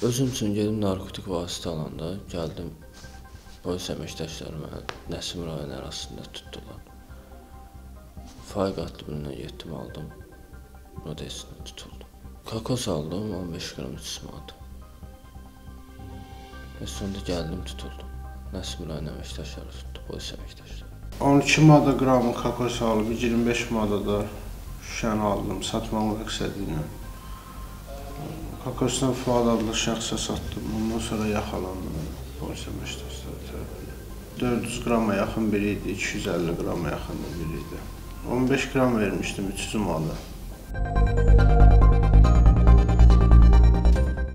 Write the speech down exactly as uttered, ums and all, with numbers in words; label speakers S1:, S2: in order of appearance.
S1: Özüm üçün gedim narkotik vasitə alanda gəldim polis əməkdaşları mənə Nəsim rayon ərazisində tutdular. Faiq adlı birindən getdim aldım. Rodesindən tutuldu. Kokos aldım on beş qram üç yüz manat. Və sonunda gəldim tutuldu. Nəsim rayon əməkdaşları tutdu, polis əməkdaşları.
S2: on iki manata qramı kokos alıb, iyirmi beş manata da şüşəni aldım, satmaq məqsədi ilə. Kokosdan Fuad adlı şəxsə satdım, ondan sonra yaxalandım polis əməkdaşları tərəfindən. dörd yüz qrama yaxın biri idi, iki yüz əlli qrama yaxın da biri idi. on beş qram vermişdim üç yüz manata.